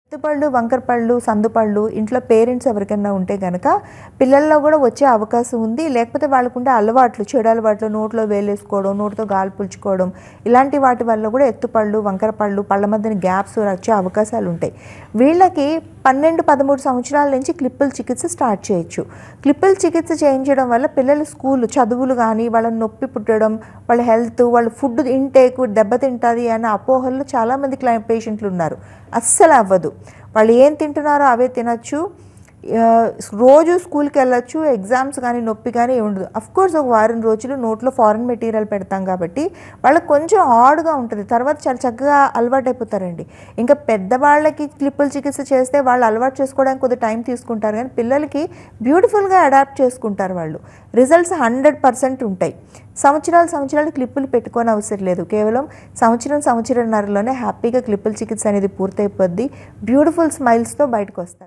ఎత్తుపళ్ళు, వంకరపళ్ళు, సందుపళ్ళు ఇంట్లో పేరెంట్స్ ఎవరికైనా ఉంటే గనక పిల్లల్లో కూడా వచ్చే అవకాశం ఉంది. లేకపోతే వాళ్ళకుండే అలవాట్లు, చెడు అలవాట్లు, నోట్లో వేలేసుకోవడం, నోటితో గాలి పులుచుకోవడం, ఇలాంటి వాటి వల్ల కూడా ఎత్తుపళ్ళు, వంకరపళ్ళు, పళ్ళ మధ్యన గ్యాప్స్ వచ్చే అవకాశాలు ఉంటాయి. వీళ్ళకి 12, 13 సంవత్సరాల నుంచి క్లిప్పుల చికిత్స స్టార్ట్ చేయొచ్చు. క్లిప్పుల చికిత్స చేయించడం వల్ల పిల్లల స్కూల్ చదువులు కానీ, వాళ్ళ నొప్పి పుట్టడం, వాళ్ళ హెల్త్, వాళ్ళ ఫుడ్ ఇంటేక్ దెబ్బతింటుంది అనే అపోహల్లో చాలామంది పేషెంట్లు ఉన్నారు. అస్సలు అవ్వదు. వాళ్ళు ఏం తింటున్నారో అవే తినచ్చు. రోజు స్కూల్కి వెళ్ళచ్చు. ఎగ్జామ్స్ కానీ నొప్పి కానీ ఉండదు. అఫ్కోర్స్ ఒక వారం రోజులు నోట్లో ఫారెన్ మెటీరియల్ పెడతాం కాబట్టి వాళ్ళకి కొంచెం హార్డ్గా ఉంటుంది. తర్వాత చాలా చక్కగా అలవాటు అయిపోతారండి. ఇంకా పెద్దవాళ్ళకి క్లిప్పుల చికిత్స చేస్తే వాళ్ళు అలవాటు చేసుకోవడానికి కొద్దిగా టైం తీసుకుంటారు, కానీ పిల్లలకి బ్యూటిఫుల్గా అడాప్ట్ చేసుకుంటారు వాళ్ళు. రిజల్ట్స్ 100% ఉంటాయి. సంవత్సరాలు క్లిప్పులు పెట్టుకోని అవసరం లేదు. కేవలం సంవత్సరంన్నరలోనే హ్యాపీగా క్లిప్పుల చికిత్స అనేది పూర్తయిపోద్ది. బ్యూటిఫుల్ స్మైల్స్తో బయటకు వస్తారు.